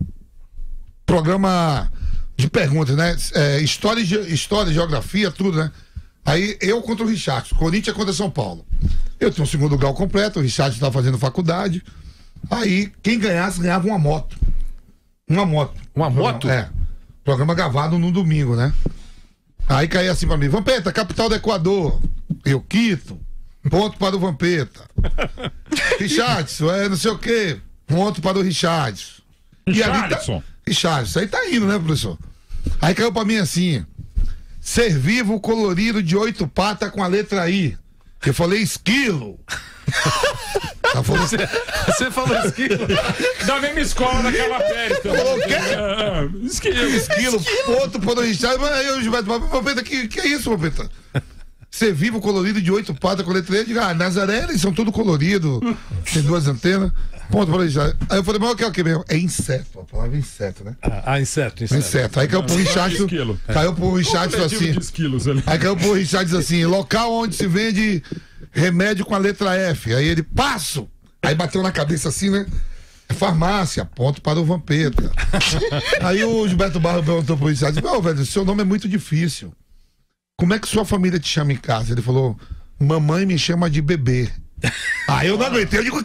Programa de perguntas, né? É, história, e ge- história, geografia, tudo, né? Aí eu contra o Richard, Corinthians contra São Paulo. Eu tenho um segundo grau completo, o Richard estava fazendo faculdade. Aí, quem ganhasse, ganhava uma moto. Uma moto. Uma moto? É. Programa gravado no domingo, né? Aí caía assim pra mim, Vampeta, capital do Equador. Eu, Quito. Ponto para o Vampeta. Richardson, é não sei o quê. Ponto para o Richardson. E ali tá, Richardson. Richardson, isso aí tá indo, né, professor? Aí caiu pra mim assim: ser vivo colorido de oito patas com a letra I. Eu falei esquilo. Ela falou, Você, você falou esquilo. Da mesma escola daquela Pérez. Falou o quê? Ah, esquilo. esquilo, ponto para o Richardson. Mas aí o Gilberto, Vampeta, que, que é isso, Vampeta? Ser vivo colorido de oito patas com a letra I. Eu digo, ah, Nazaré, eles são tudo colorido. Tem duas antenas. Ponto para o Richardson. Aí eu falei, mas o que é o que mesmo? É inseto, a palavra é inseto, né? Ah, ah, inseto, inseto. Inseto. Aí caiu pro Richardson. Esquilo. Caiu pro Richardson assim. De esquilos ali. Aí caiu pro Richardson assim: local onde se vende remédio com a letra F. Aí ele, passo! Aí bateu na cabeça assim, né? Farmácia, ponto para o Vampeta. Aí o Gilberto Barro perguntou pro Richardson: ô, velho, seu nome é muito difícil. Como é que sua família te chama em casa? Ele falou: mamãe me chama de bebê. Aí eu não aguentei, eu digo: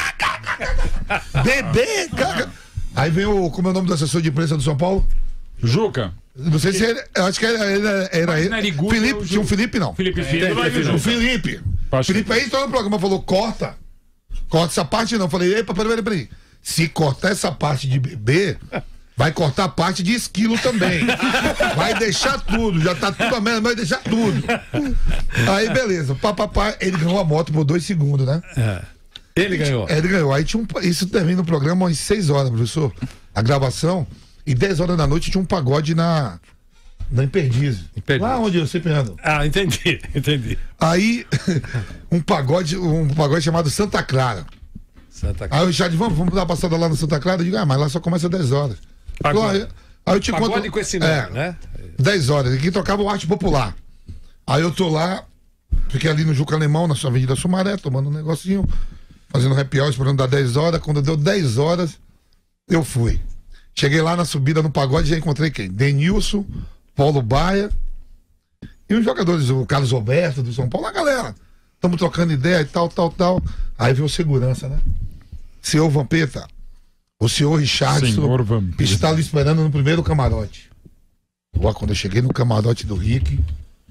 bebê, cara. Aí vem o, como é o nome do assessor de imprensa do São Paulo? Juca. Não sei se ele, eu acho que era, era, era ele. Narigudo, Felipe, tinha um Felipe não. Felipe Filho. O Felipe. Acho Felipe que- aí entrou no programa, falou: corta. Corta essa parte não. Eu falei: epa, peraí, peraí, peraí. Se cortar essa parte de bebê, vai cortar a parte de esquilo também. Vai deixar tudo, já tá tudo a merda, vai deixar tudo. Aí beleza, papapá, ele ganhou a moto por dois segundos, né? É. Ele ganhou. É, ele ganhou. Aí tinha um, isso termina o programa às seis horas, professor. A gravação. E dez horas da noite tinha um pagode na. Na Imperdizes. Imperdizes. Lá onde eu sempre ando. Ah, entendi, entendi. Aí, um pagode, um pagode chamado Santa Clara. Santa Aí o Richard, vamos, vamos dar uma passada lá no Santa Clara? Eu digo, ah, mas lá só começa às dez horas. Pagode. Aí, aí eu te Pagode conto. com esse nome, é, né? dez horas. Aqui tocava o Arte Popular. Aí eu tô lá, fiquei ali no Juca Alemão, na sua Avenida Sumaré, tomando um negocinho, fazendo happy hour, esperando dar dez horas. Quando deu dez horas, eu fui. Cheguei lá na subida no pagode e já encontrei quem? Denilson, Paulo Baia e os jogadores, o Carlos Roberto do São Paulo, a galera. Estamos trocando ideia e tal, tal, tal. Aí veio o segurança, né? Senhor Vampeta, o senhor Richardson Senhor Vampeta. está lhe esperando no primeiro camarote. Ó, quando eu cheguei no camarote do Rick,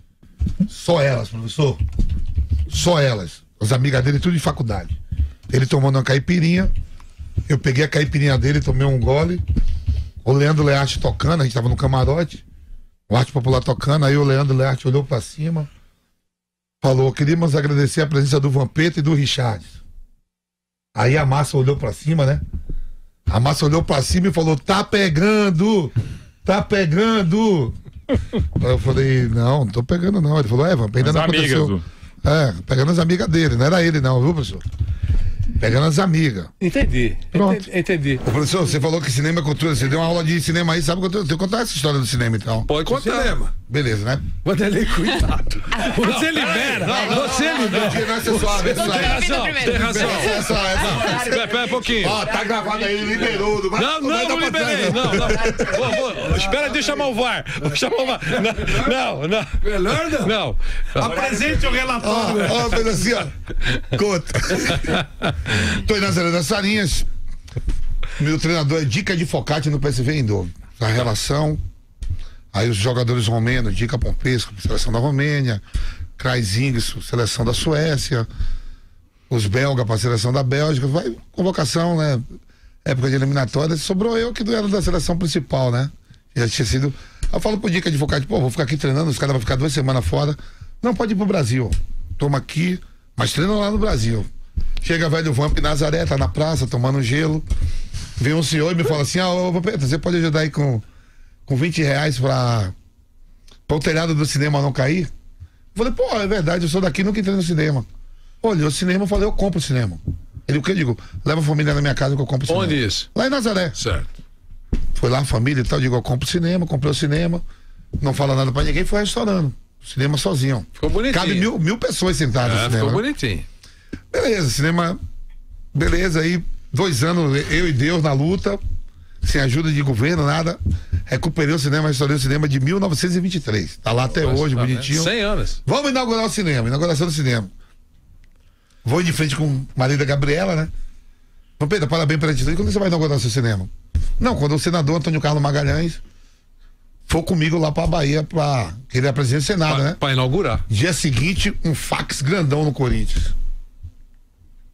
só elas, professor. Só elas. As amigas dele, tudo de faculdade. Ele tomando uma caipirinha. Eu peguei a caipirinha dele, tomei um gole. O Leandro Learte tocando, a gente tava no camarote. O Arte Popular tocando, aí o Leandro Learte olhou pra cima. Falou: queríamos agradecer a presença do Vampeta e do Richard. Aí a Massa olhou pra cima, né? A Massa olhou pra cima e falou: tá pegando! Tá pegando! Aí eu falei: não, não tô pegando não. Ele falou: é, Vampeta, ainda As não amigas aconteceu. É, pegando as amigas dele, não era ele não, viu, professor? Pegando as amigas. Entendi. Pronto. Entendi. entendi. Ô, professor, você falou que cinema é cultura, você deu uma aula de cinema aí, sabe que eu tenho que contar essa história do cinema então. Pode contar. Cinema. Beleza, né? Vanderlei, cuidado. Você libera. Você libera. Não, essa é suave, essa Tem é razão, tem razão. essa, essa. Espera, espera um pouquinho. Ó, tá gravado aí, ele liberou. Não, vai- Não, vai não, dar não pra trás, liberei. né? Não, não. Vou, vou. Espera, deixa eu chamar o V A R. Vou chamar o V A R. Não, não. Melhor não. Não. Apresente o relatório. Ó, ó, fez assim, ó. Conta. Tô em Nazaré das Farinhas. Meu treinador é Dica de Focati no P S V Eindhoven. A relação. Aí os jogadores romenos, Dica Pompesco, seleção da Romênia. Krajzingis, seleção da Suécia. Os belgas para a seleção da Bélgica. Vai convocação, né? Época de eliminatória. Sobrou eu que era da seleção principal, né? Já tinha sido. Eu falo pro Dica de Focati: pô, vou ficar aqui treinando, os caras vão ficar duas semanas fora. Não, pode ir pro Brasil. Toma aqui, mas treina lá no Brasil. Chega velho Vamp Nazaré, tá na praça, tomando gelo. Vem um senhor e me fala assim: ah, ô, Vampeta, você pode ajudar aí com, com vinte reais pra, pra o telhado do cinema não cair? Eu falei: pô, é verdade, eu sou daqui, nunca entrei no cinema. Olhou o cinema, eu falei: eu compro o cinema. Ele, o que eu digo? Leva a família na minha casa que eu compro o cinema. Onde isso? Lá em Nazaré. Certo. Foi lá a família e tal, eu digo: eu compro o cinema, comprei o cinema. Não fala nada pra ninguém, foi restaurando. Cinema sozinho. Ficou bonitinho. Cabe mil, mil pessoas sentadas no É, cinema. ficou né? bonitinho. Beleza, cinema. Beleza, aí dois anos eu e Deus na luta, sem ajuda de governo, nada. Recuperei o cinema, restaurei o cinema de mil novecentos e vinte e três. Tá lá até hoje, Tá, né? bonitinho. cem anos. Vamos inaugurar o cinema, inauguração do cinema. Vou de frente com o marido da Gabriela, né? Vampeta, parabéns pela atitude. Quando você vai inaugurar o seu cinema? Não, quando o senador Antônio Carlos Magalhães for comigo lá pra Bahia, pra. Que ele é presidente do Senado, Pra, né? pra inaugurar. Dia seguinte, um fax grandão no Corinthians.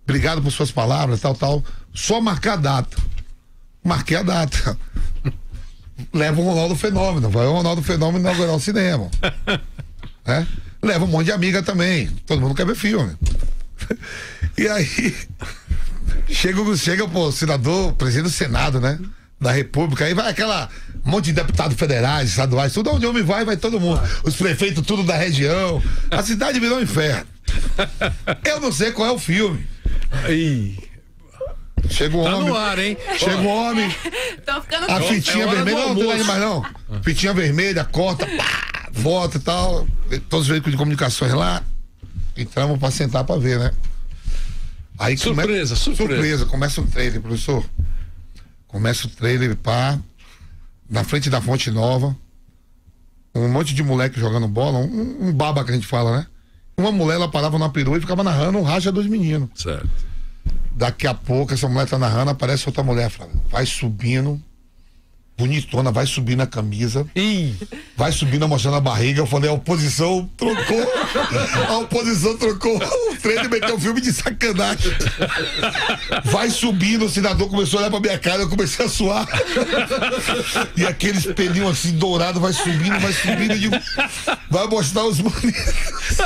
obrigado por suas palavras, tal, tal. Só marcar a data. Marquei a data. Leva o Ronaldo Fenômeno. Vai o Ronaldo Fenômeno inaugurar o cinema. É? Leva um monte de amiga também. Todo mundo quer ver filme. E aí, chega, chega pô, o senador, presidente do Senado, né? Da República, aí vai aquela um monte de deputados federais, estaduais, tudo onde homem vai, vai todo mundo. Os prefeitos, tudo da região. A cidade virou um inferno. Eu não sei qual é o filme. Ih. Chega um Tá homem. no ar, hein? Chega um homem. Tô ficando A triste. fitinha É hora vermelha, do não, não tem almoço. mais não. Fitinha vermelha, corta, pá, volta e tal. Todos os veículos de comunicações lá. Entramos pra sentar pra ver, né? Aí Surpresa, come... surpresa. Surpresa, começa o trailer, professor. Começa o trailer, pá. Na frente da Fonte Nova. Um monte de moleque jogando bola, um, um baba que a gente fala, né? Uma mulher, ela parava na perua e ficava narrando um racha dos meninos. Certo. Daqui a pouco, essa mulher tá narrando, aparece outra mulher, Flávio. Vai subindo, bonitona, vai subindo a camisa, Ih. vai subindo, mostrando a barriga. Eu falei, a oposição trocou, a oposição trocou o trem e meteu um filme de sacanagem. Vai subindo, o senador começou a olhar pra minha cara, eu comecei a suar. E aquele espelhinho assim, dourado, vai subindo, vai subindo, eu digo, vai mostrar os maninhos.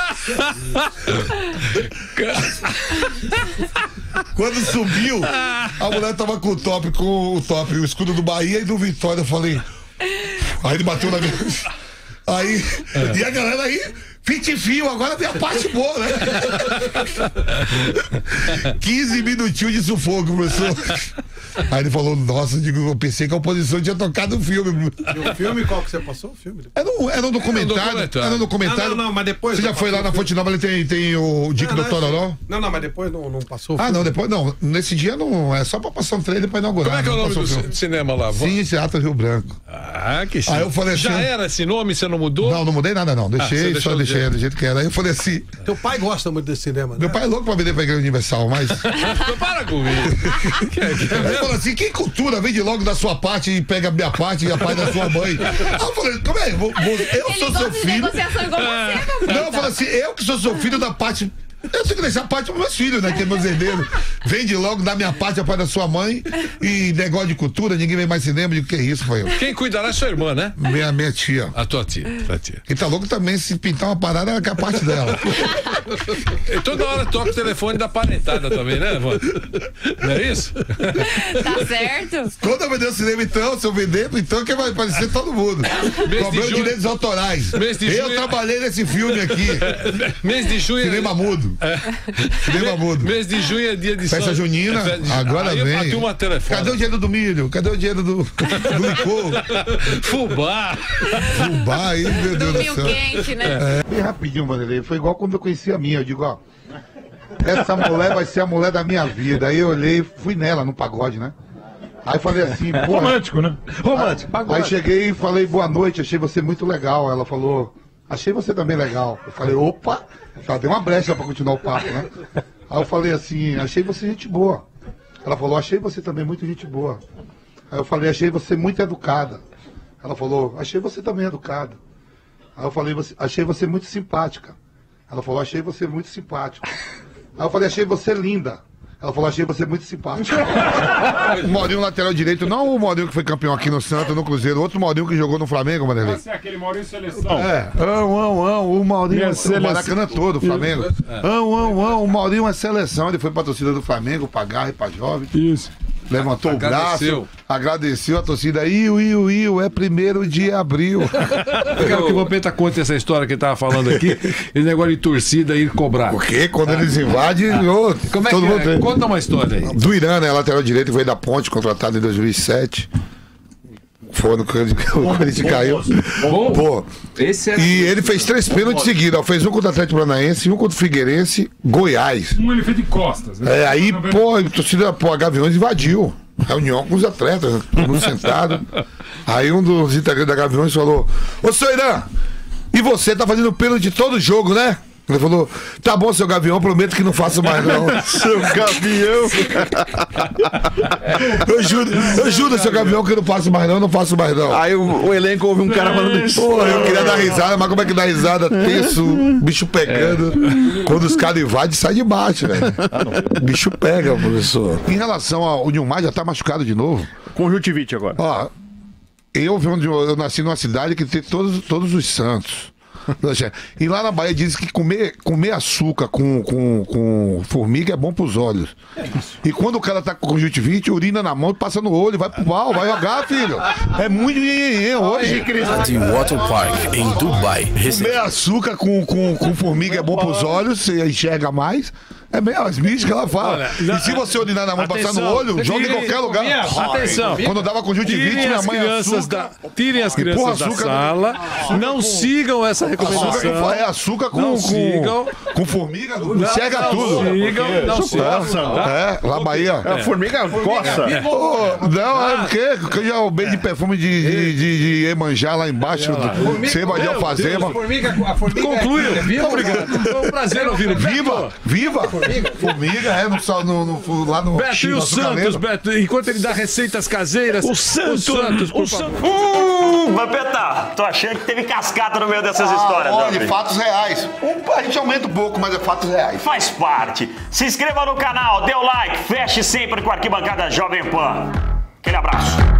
Quando subiu, a mulher tava com o top, com o top, o escudo do Bahia e do Vitória. Eu falei. Aí ele bateu na minha. Aí. É. E a galera aí, fit fio, agora vem a parte boa, né? quinze minutinhos de sufoco, professor. Aí ele falou, nossa, eu, digo, eu pensei que a oposição tinha tocado o filme. E o filme, qual que você passou? O filme? Era um, era um documentário. Era um documentário. Não, não, não, mas depois. Você já foi lá na Fonte Nova, ele tem, tem o Dick do Tororó? Não, não, mas depois não, não passou o Ah, filme. não, depois não. Nesse dia não. É só pra passar um trailer pra inaugurar. Como é que é o não nome passou do filme. ci- cinema lá? Sim, Teatro Rio Branco. Ah, que sim. Aí eu falei Já assim- era esse nome, você não mudou? Não, não mudei nada, não. Ah, você Deixei, deixou só do deixei jeito. do jeito que era. Aí eu falei assim. Teu pai gosta muito desse cinema, né? Meu pai é louco pra vender pra Igreja Universal, mas. Para comigo. Que- que- Aí ele falou assim: que cultura? Vende logo da sua parte e pega a minha parte e a parte da sua mãe. Aí eu falei: como é? Vou- vou- Eu Ele sou gosta seu de filho. negociação igual você, meu Não, eu falo assim: eu que sou seu filho da parte. Eu tenho que deixar a parte pros meus filhos, né? Que é meus herdeiros. Vende logo da minha parte a parte da sua mãe e negócio de cultura, ninguém vem mais cinema. Eu digo, que isso, foi eu. Quem cuidará é sua irmã, né? Minha, minha tia. A tua tia. Tua tia. Quem tá louco também, se pintar uma parada, é que é a parte dela. E toda hora toca o telefone da parentada também, né, Evandro? Não é isso? Tá certo? Quando eu vender o cinema, então, se eu vender, então que vai aparecer todo mundo. Problema de junho- direitos autorais. Mês de Eu junho- trabalhei nesse filme aqui. Mês de junho. Cinema mudo. Cinema mudo. Mês de junho é dia de Festa São- junina, é festa de- agora Aí vem. a turma telefone. Cadê o dinheiro do milho? Cadê o dinheiro do, do licor? Fubá. Fubá aí, meu Deus do Vinho céu. quente, né? É. Bem rapidinho, Vanderlei. Foi igual quando eu conheci a minha. Eu digo, ó, essa mulher vai ser a mulher da minha vida. Aí eu olhei, fui nela no pagode, né? Aí falei assim, pô. Romântico, né? Romântico. Aí cheguei e falei, boa noite, achei você muito legal. Ela falou, achei você também legal. Eu falei, opa, já deu uma brecha pra continuar o papo, né? Aí eu falei assim, achei você gente boa. Ela falou, achei você também muito gente boa. Aí eu falei, achei você muito educada. Ela falou, achei você também educada. Aí eu falei, você- achei você muito simpática. Ela falou, achei você muito simpático. Aí eu falei, achei você linda. Ela falou, achei você muito simpático. O Maurinho, lateral direito, não o Maurinho que foi campeão aqui no Santos, no Cruzeiro, outro Maurinho que jogou no Flamengo, Vanderlei. Você é aquele Maurício Seleção. É, ão, ão, ão, o Maurinho, Minha o seleção. Maracanã todo, o Flamengo. Ão, ão, ão, o Maurinho é seleção, ele foi pra torcida do Flamengo, pra Garra e pra Jovem. Isso. Levantou Agradeceu. o braço, agradeceu a torcida. Iu, iu, iu, é primeiro de abril. Eu quero que o Vampeta conte essa história que ele tava falando aqui. Esse negócio de torcida ir cobrar. Porque quando eles invadem, ô, Como é todo que mundo é? tem. Conta uma história aí. Do Irã, né? Lateral direito, veio da Ponte, contratado em dois mil e sete. Foi no que o Corinthians caiu. Bom. Pô. Esse é... E ele fez três pênaltis seguidos. ó. Fez um contra o Atlético Paranaense e um contra o Figueirense, Goiás. Um ele fez de costas, né? É, aí, pô, a torcida, pô, a Gaviões invadiu. Reunião com os atletas, todo mundo sentado. Aí um dos integrantes da Gaviões falou: ô, seu Irã, e você tá fazendo pênalti todo jogo, né? Ele falou, tá bom, seu Gavião, prometo que não faço mais, não. Seu Gavião. eu juro, eu juro, seu Gavião, que eu não faço mais, não, não faço mais, não. Aí o, o elenco ouve um cara falando isso. Pô, eu queria dar risada, mas como é que dá risada? Tenso, bicho pegando. É. Quando os caras invadem, sai de baixo, velho. Bicho pega, professor. Em relação ao Nilmar, já tá machucado de novo. Conjuntivite agora. Ó, eu, eu nasci numa cidade que tem todos, todos os santos. E lá na Bahia diz que comer, comer açúcar com, com, com formiga é bom pros olhos. E quando o cara tá com conjuntivite, urina na mão, passa no olho, vai pro pau, vai jogar, filho. É muito nhenhenhen hoje. Water Park, em Dubai. Comer açúcar com, com, com formiga é bom pros olhos, você enxerga mais. É meio as místicas que ela fala. Olha, e se você urinar na mão, atenção, passar no olho, joga em qualquer lugar. Minha, atenção. Quando eu dava conjuntivite, minha mãe crianças açúcar, da, tirem as crianças da sala. Não, não sigam essa recomendação. Açúcar, é açúcar com, não com, sigam. com formiga, não, enxerga não tudo. Sigam, não sigam. Tá? É, lá Bahia. É, a formiga coça. Oh, não, é porque eu já roubei de perfume de, de, de, de Iemanjá lá embaixo. Seba de alfazema. Concluiu. Obrigado. Foi um prazer ouvir. Viva! Viva! Formiga. É, no, no, no, lá no Beto, Chile, e o Santos, Beto, enquanto ele dá receitas caseiras. O Santos, o Santos, o Santos. Hum, Vampeta, tô achando que teve cascata no meio dessas ah, histórias. Olha, fatos reais. A gente aumenta um pouco, mas é fatos reais. Faz parte. Se inscreva no canal, dê o like, feche sempre com a Arquibancada Jovem Pan. Aquele abraço.